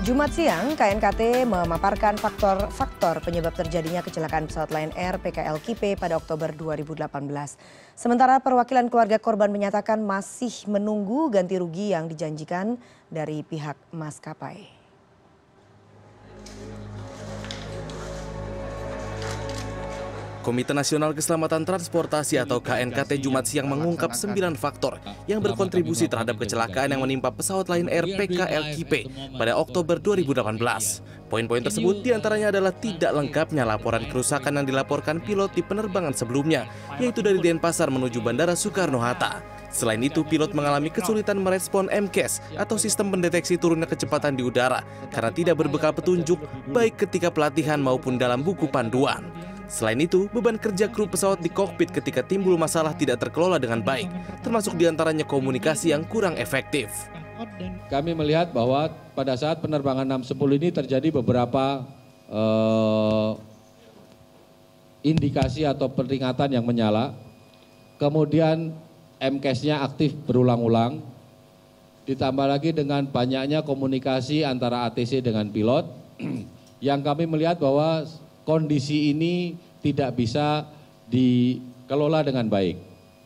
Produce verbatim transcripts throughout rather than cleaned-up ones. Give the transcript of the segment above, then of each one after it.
Jumat siang, K N K T memaparkan faktor-faktor penyebab terjadinya kecelakaan pesawat Lion Air P K L Kipe pada Oktober dua ribu delapan belas. Sementara perwakilan keluarga korban menyatakan masih menunggu ganti rugi yang dijanjikan dari pihak maskapai. Komite Nasional Keselamatan Transportasi atau K N K T Jumat siang mengungkap sembilan faktor yang berkontribusi terhadap kecelakaan yang menimpa pesawat Lion Air P K L Kipe pada Oktober dua ribu delapan belas. Poin-poin tersebut diantaranya adalah tidak lengkapnya laporan kerusakan yang dilaporkan pilot di penerbangan sebelumnya, yaitu dari Denpasar menuju Bandara Soekarno-Hatta. Selain itu, pilot mengalami kesulitan merespon M C A S atau sistem pendeteksi turunnya kecepatan di udara karena tidak berbekal petunjuk baik ketika pelatihan maupun dalam buku panduan. Selain itu, beban kerja kru pesawat di kokpit ketika timbul masalah tidak terkelola dengan baik, termasuk diantaranya komunikasi yang kurang efektif. Kami melihat bahwa pada saat penerbangan enam sepuluh ini terjadi beberapa eh, indikasi atau peringatan yang menyala. Kemudian M C A S-nya aktif berulang-ulang. Ditambah lagi dengan banyaknya komunikasi antara A T C dengan pilot, yang kami melihat bahwa kondisi ini tidak bisa dikelola dengan baik.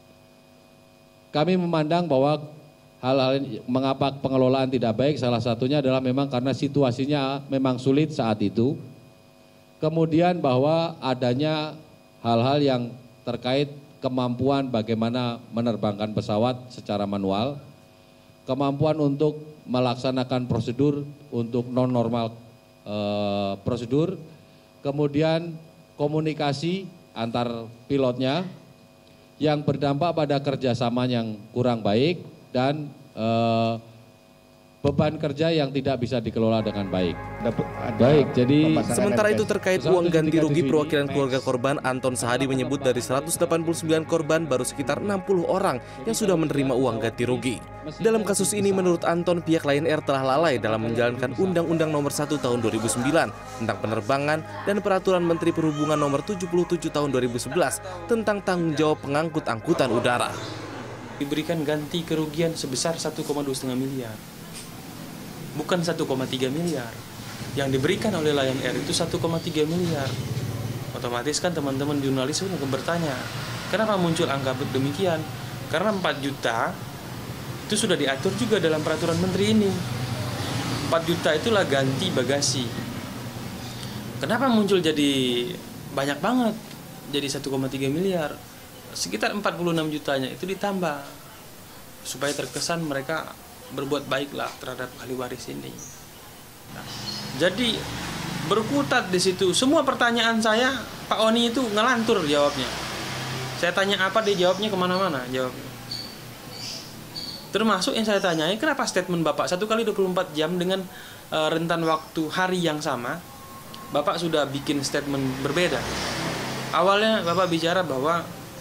Kami memandang bahwa hal-hal mengapa pengelolaan tidak baik, salah satunya adalah memang karena situasinya memang sulit saat itu. Kemudian bahwa adanya hal-hal yang terkait kemampuan bagaimana menerbangkan pesawat secara manual, kemampuan untuk melaksanakan prosedur untuk non-normal eh, prosedur, kemudian komunikasi antar pilotnya yang berdampak pada kerjasama yang kurang baik dan eh, beban kerja yang tidak bisa dikelola dengan baik. Baik, jadi sementara itu terkait uang ganti rugi, perwakilan keluarga korban Anton Sahadi menyebut dari seratus delapan puluh sembilan korban baru sekitar enam puluh orang yang sudah menerima uang ganti rugi. Dalam kasus ini menurut Anton, pihak Lion Air telah lalai dalam menjalankan Undang-Undang Nomor satu Tahun dua ribu sembilan tentang penerbangan dan Peraturan Menteri Perhubungan Nomor tujuh puluh tujuh Tahun dua ribu sebelas tentang tanggung jawab pengangkut angkutan udara. Diberikan ganti kerugian sebesar satu koma dua miliar. Bukan satu koma tiga miliar. Yang diberikan oleh Lion Air itu satu koma tiga miliar. Otomatis kan teman-teman jurnalis pun akan bertanya, kenapa muncul angka demikian? Karena empat juta itu sudah diatur juga dalam peraturan menteri ini. empat juta itulah ganti bagasi. Kenapa muncul jadi banyak banget? Jadi satu koma tiga miliar. Sekitar empat puluh enam jutanya itu ditambah supaya terkesan mereka berbuat baiklah terhadap ahli waris ini. Nah, jadi berkutat di situ. Semua pertanyaan saya, Pak Oni itu ngelantur jawabnya. Saya tanya apa, dia jawabnya kemana-mana jawabnya. Termasuk yang saya tanyai, kenapa statement Bapak satu kali dua puluh empat jam dengan uh, rentan waktu hari yang sama, Bapak sudah bikin statement berbeda. Awalnya Bapak bicara bahwa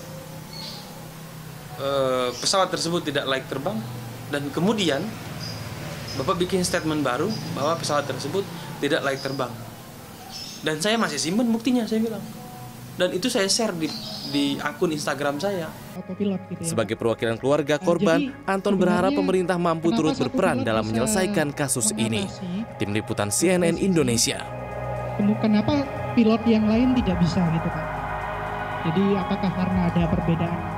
uh, pesawat tersebut tidak layak terbang. Dan kemudian Bapak bikin statement baru bahwa pesawat tersebut tidak layak terbang. Dan saya masih simpen buktinya, saya bilang. Dan itu saya share di, di akun Instagram saya. Sebagai perwakilan keluarga korban, Anton berharap pemerintah mampu turut berperan dalam menyelesaikan kasus ini. Tim Liputan C N N Indonesia. Kenapa pilot yang lain tidak bisa gitu Pak? Jadi apakah karena ada perbedaan